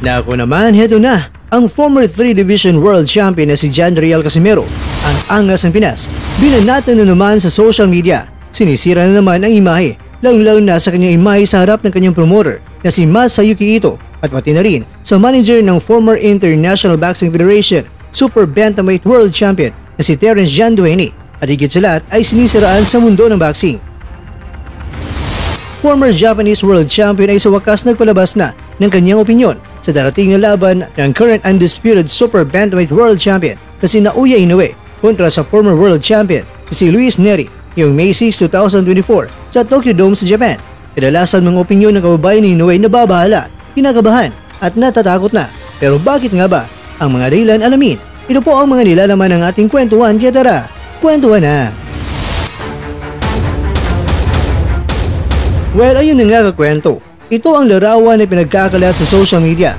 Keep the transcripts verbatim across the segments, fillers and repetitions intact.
Naku naman, heto na! Ang former three division World Champion na si John Riel Casimero, ang angas ng Pinas, binanatan na naman sa social media. Sinisira na naman ang imahe, lalong-lalo na sa kanyang imahe sa harap ng kanyang promoter na si Masayuki Ito at pati na rin sa manager ng former International Boxing Federation Super Bantamweight World Champion na si Terence John Duene, at higit sa lahat ay sinisiraan sa mundo ng boxing. Former Japanese World Champion ay sa wakas nagpalabas na ng kanyang opinyon sa darating na laban ng current undisputed Super Bantamweight World Champion na si Naoya Inoue kontra sa former World Champion na si Luis Nery yung May sixth, twenty twenty-four sa Tokyo Dome sa Japan. Kadalasan mga opinyon ng kababayan ni Inoue na babahala, kinakabahan at natatakot na. Pero bakit nga ba? Ang mga dahilan alamin. Ito po ang mga nilalaman ng ating kwentuhan, kaya tara, kwentuhan na! Well, ayun na nga kakwento. Ito ang larawan na pinagkakalat sa social media.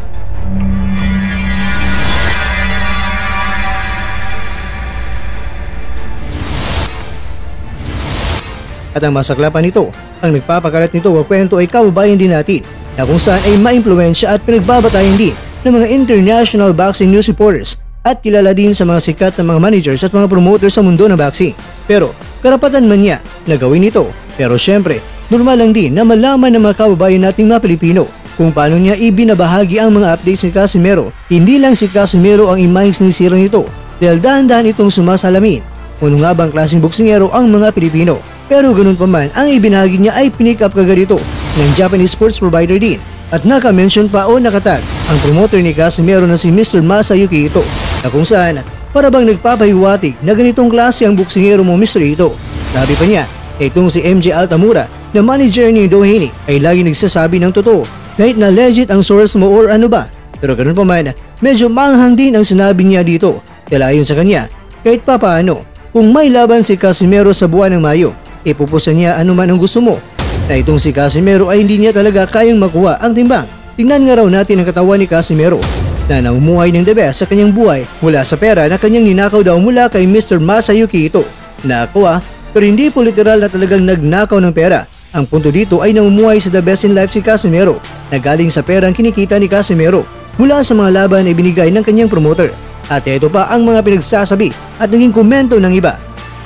At ang masaklapan nito, ang nagpapakalat nito kakwento ay kababayan din natin na kung saan ay maimpluwensya at pinagbabatayan din ng mga international boxing news reporters at kilala din sa mga sikat na mga managers at mga promoters sa mundo ng boxing. Pero karapatan man niya na gawin ito. Pero syempre, normal lang din na malaman ng mga kababayan nating mga Pilipino kung paano niya ibinabahagi ang mga updates ni Casimero. Hindi lang si Casimero ang imaheng sinisira nito dahil dahan-dahan itong sumasalamin. Ano nga bang klaseng boksingero ang mga Pilipino? Pero ganun pa man, ang ibinahagi niya ay pinick up kagad ito ng Japanese sports provider din. At naka-mention pa o nakatag ang promoter ni Casimero na si Mister Masayuki Ito, na kung saan para bang nagpapahiwatig na ganitong klase ang boksingero mo Mister Ito. Sabi pa niya, itong si M J Altamura na manager ni Duene ay lagi nagsasabi ng totoo kahit na legit ang source mo or ano ba. Pero ganun pa man, medyo manghang din ang sinabi niya dito. Kaya ayon sa kanya, kahit pa paano, kung may laban si Casimero sa buwan ng Mayo, ipupusan niya anuman ang gusto mo. Na itong si Casimero ay hindi niya talaga kayang makuha ang timbang. Tingnan nga raw natin ang katawan ni Casimero na namumuhay ng the best sa kanyang buhay mula sa pera na kanyang ninakaw daw mula kay Mister Masayuki Ito. Nakuha, pero hindi po literal na talagang nagnakaw ng pera. Ang punto dito ay namumuhay sa the best in life si Casimero na galing sa perang kinikita ni Casimero mula sa mga laban na ibinigay ng kanyang promoter. At ito pa ang mga pinagsasabi at naging komento ng iba.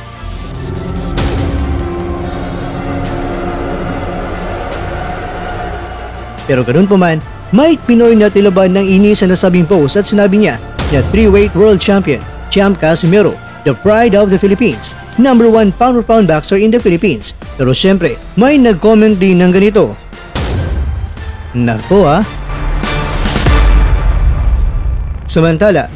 Pero ganun pa man, Mike Pinoy na tilaban ng inis sa nasabing post at sinabi niya na three-weight world champion, Champ Casimero, the pride of the Philippines, number one pound-for-pound boxer in the Philippines. Pero syempre, may nag-comment din ng ganito. Nako ah. Samantala,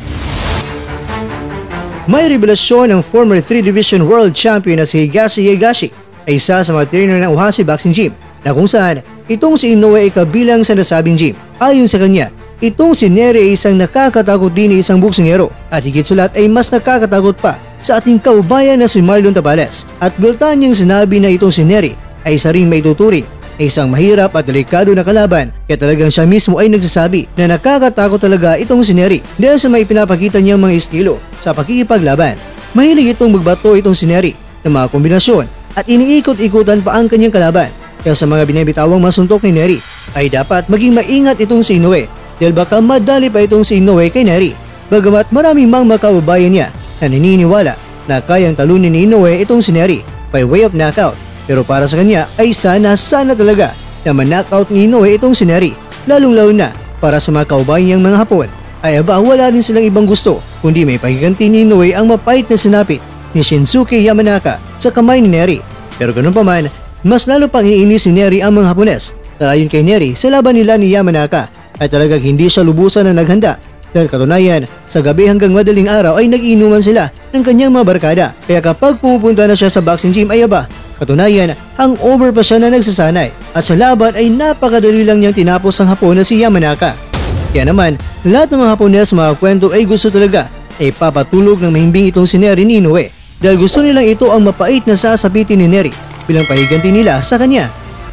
may revelasyon ng former three division world champion na si Higashi Higashi ay isa sa mga trainer ng Ohasi Boxing Gym na kung saan itong si Inoue ay kabilang sa nasabing gym. Ayon sa kanya, itong si Nery ay isang nakakatakot din na isang boksingero at higit sa lahat ay mas nakakatakot pa sa ating kaubayan na si Marlon Tabales. At bultan niyang sinabi na itong si Nery ay isa rin may tuturing na isang mahirap at delikado na kalaban, kaya talagang siya mismo ay nagsasabi na nakakatakot talaga itong si Nery dahil sa may pinapakita niyang mga estilo sa pakikipaglaban. Mahilig itong magbato itong si Nery ng mga kombinasyon at iniikot-ikutan pa ang kanyang kalaban. Kaya sa mga binibitawang masuntok ni Nery ay dapat maging maingat itong si Inoue dahil baka madali pa itong si Inoue kay Nery. Bagamat maraming mga makababayan niya na naniniwala na kayang talunin ni Inoue itong si Nery by way of knockout. Pero para sa kanya ay sana sana talaga na man-knockout ni Inoue itong si Nery. Lalong-lalo na para sa mga kaubayan niyang mga Hapon ay aba wala rin silang ibang gusto kundi may pagiganti ni Inoue ang mapait na sinapit ni Shinsuke Yamanaka sa kamay ni Nery. Pero ganun pa man, mas lalo pang iniinis ni Nery ang mga Hapones dahil ayon kay Nery sa laban nila ni Yamanaka ay talagang hindi siya lubusan na naghanda dahil katunayan sa gabi hanggang madaling araw ay nag-iinuman sila ng kanyang mga barkada. Kaya kapag pumupunta na siya sa boxing gym ay aba, katunayan hangover pa siya na nagsasanay at sa laban ay napakadali lang niyang tinapos ang Hapon na si Yamanaka. Kaya naman, lahat ng mga Hapones mga kwento ay gusto talaga ay papatulog ng mahimbing itong si Nery ni Inoue dahil gusto nilang ito ang mapait na sasapitin ni Nery bilang pahiganti nila sa kanya.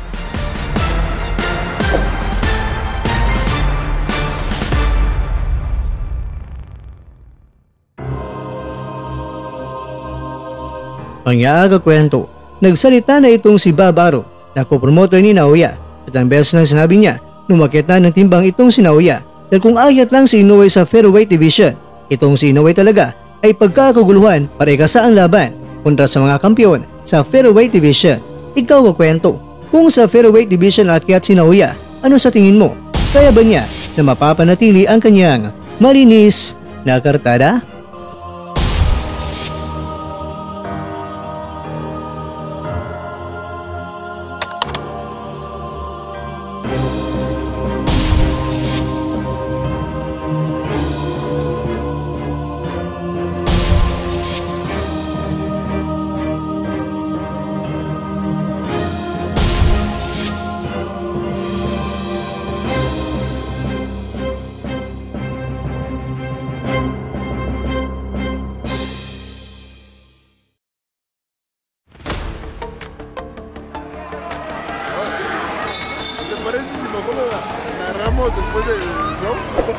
Ang kwento, nagsalita na itong si Bob Aro na co-promoter ni Naoya at ang beses nang sinabi niya numakyat na ng timbang itong si Naoya. Dahil kung ayat lang si Inoue sa featherweight division, itong si Inoue talaga ay pagkakaguluhan parehas sa ang laban kontra sa mga kampiyon sa featherweight division. Ikaw kakwento, kung sa featherweight division akyat si Naoya, ano sa tingin mo? Kaya ba niya na mapapanatili ang kanyang malinis na kartada? ¿Te parece si mejor lo agarramos después del show?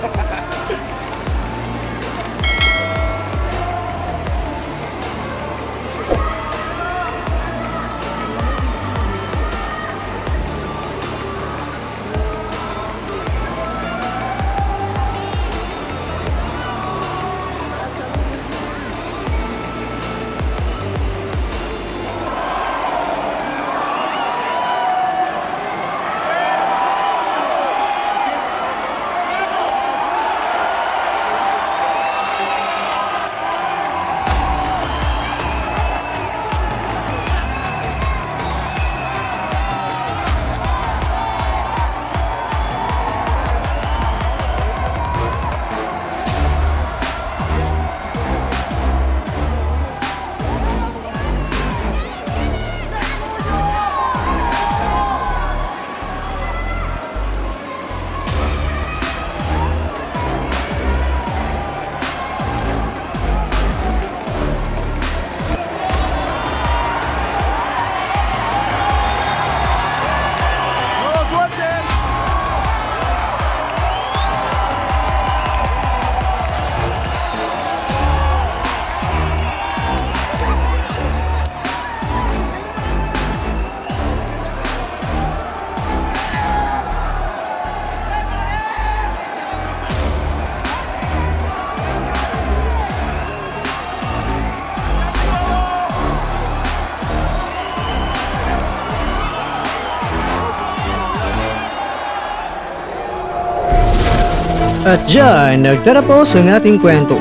At dyan, nagtatapos ang ating kwento.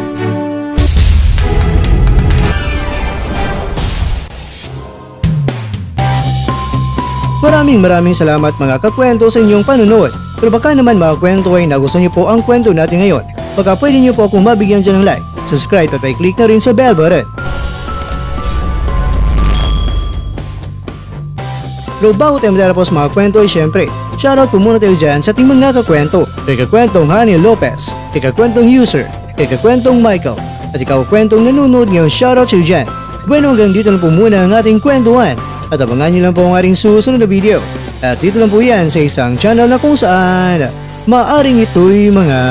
Maraming maraming salamat mga kakwento sa inyong panunood. Pero baka naman mga kwento ay nagustuhan niyo po ang kwento natin ngayon. Baka pwede niyo po akong mabigyan dyan ng like, subscribe at i-click na rin sa bell button. Pero bago tayo matapos mga kwento ay syempre, shoutout po muna tayo dyan sa ating mga kakwento. Kay kakwentong Hani Lopez, kay kakwentong User, kay kakwentong Michael, at ikaw kwentong nanonood ngayon, shoutout sa iyo dyan. Bueno, hanggang dito lang po muna ang ating kwentuhan. At abangan nyo lang po ang ating susunod na video. At dito lang po yan sa isang channel na kung saan maaring ito'y mga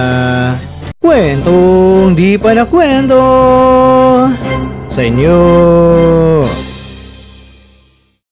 kwentong di pa na kwento sa inyo.